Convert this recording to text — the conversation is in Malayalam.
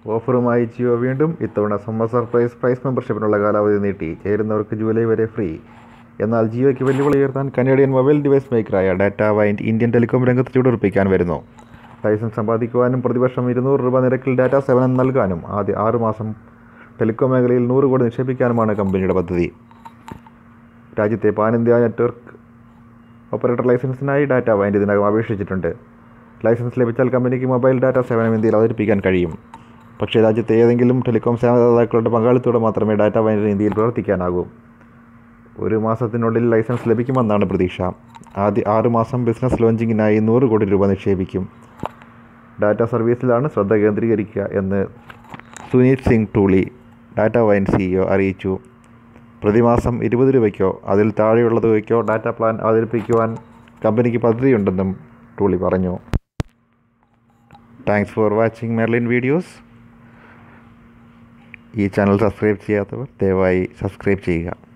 ഓഫറുമായി ജിയോ വീണ്ടും. ഇത്തവണ സമ്മർ സർപ്രൈസ് പ്രൈസ് മെമ്പർഷിപ്പിനുള്ള കാലാവധി നീട്ടി. ചേരുന്നവർക്ക് ജൂലൈ വരെ ഫ്രീ. എന്നാൽ ജിയോയ്ക്ക് വെല്ലുവിളി ഉയർത്താൻ കനേഡിയൻ മൊബൈൽ ഡിവൈസ് മേക്കറായ ഡാറ്റ വൈൻഡ് ഇന്ത്യൻ ടെലികോം രംഗത്ത് ചുവടുറപ്പിക്കാൻ വരുന്നു. ലൈസൻസ് സമ്പാദിക്കുവാനും പ്രതിവർഷം $200 നിരക്കിൽ ഡാറ്റ സേവനം നൽകാനും ആദ്യ 6 മാസം ടെലികോം മേഖലയിൽ 100 കോടി നിക്ഷേപിക്കാനുമാണ് കമ്പനിയുടെ പദ്ധതി. രാജ്യത്തെ പാൻ ഇന്ത്യ നെറ്റ്വർക്ക് ഓപ്പറേറ്റർ ലൈസൻസിനായി ഡാറ്റ വൈൻഡ് ഇതിനകം അപേക്ഷിച്ചിട്ടുണ്ട്. ലൈസൻസ് ലഭിച്ചാൽ കമ്പനിക്ക് മൊബൈൽ ഡാറ്റ സേവനം ഇന്ത്യയിൽ അവതരിപ്പിക്കാൻ കഴിയും. പക്ഷേ രാജ്യത്തെ ഏതെങ്കിലും ടെലികോം സേവനദാതാക്കളുടെ പങ്കാളിത്തത്തോടെ മാത്രമേ ഡാറ്റ വൈൻഡിന് ഇന്ത്യയിൽ പ്രവർത്തിക്കാനാകൂ. 1 മാസത്തിനുള്ളിൽ ലൈസൻസ് ലഭിക്കുമെന്നാണ് പ്രതീക്ഷ. ആദ്യ 6 മാസം ബിസിനസ് ലോഞ്ചിങ്ങിനായി 100 കോടി രൂപ നിക്ഷേപിക്കും. ഡാറ്റ സർവീസിലാണ് ശ്രദ്ധ കേന്ദ്രീകരിക്കുക എന്ന് Suneet Singh Tuli, DataWind CEO അറിയിച്ചു. പ്രതിമാസം 20 രൂപയ്ക്കോ അതിൽ താഴെയുള്ള തുകയ്ക്കോ ഡാറ്റ പ്ലാൻ അവതരിപ്പിക്കുവാൻ കമ്പനിക്ക് പദ്ധതിയുണ്ടെന്നും ടൂളി പറഞ്ഞു. Thanks for watching Merlin videos. ഈ ചാനൽ സബ്സ്ക്രൈബ് ചെയ്യാത്തവർ ദയവായി സബ്സ്ക്രൈബ് ചെയ്യുക.